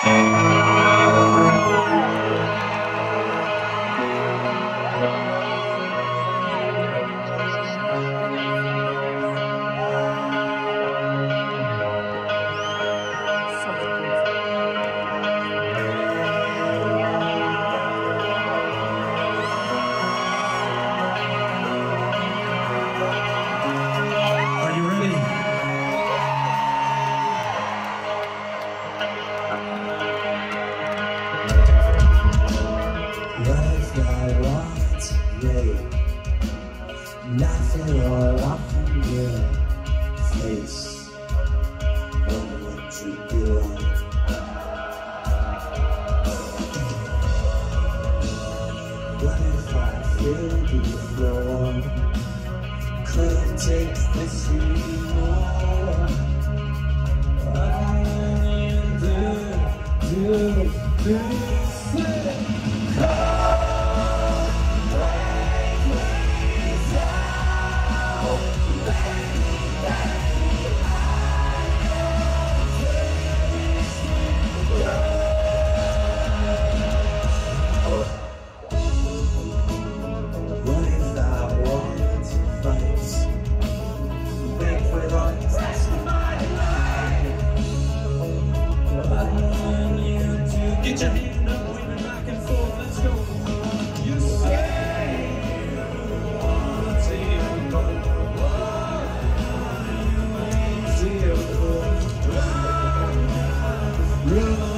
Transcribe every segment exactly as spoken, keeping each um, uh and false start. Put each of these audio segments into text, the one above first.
Nothing all up in your face. Wonder what you do. What if I feel before? Couldn't take this anymore. What I do, do, do, do. Get your hand up, waving back and forth, let's go. You say you want to go. You ain't still cool. Run, run.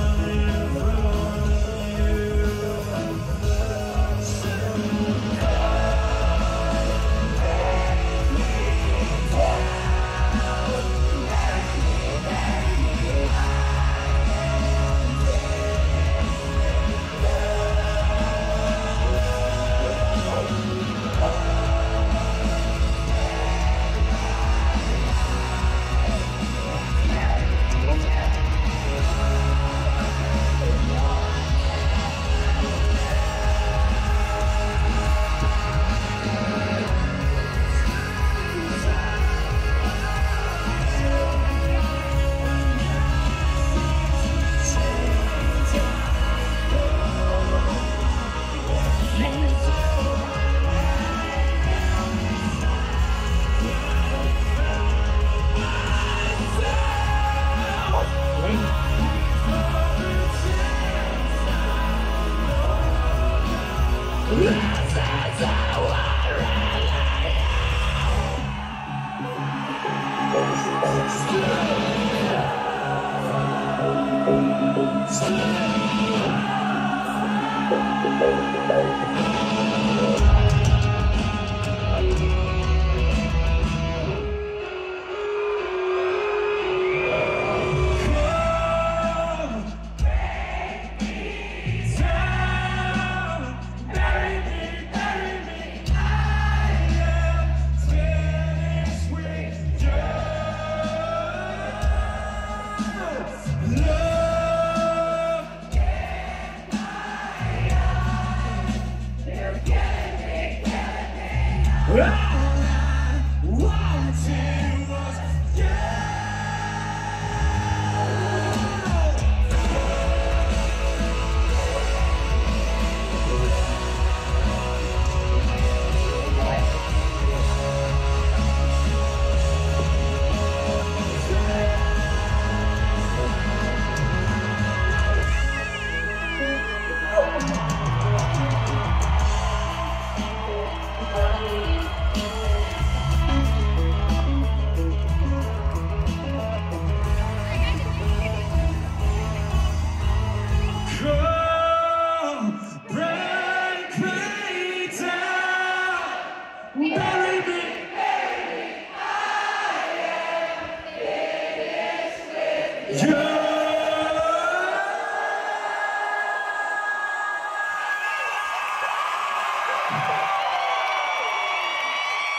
Yeah.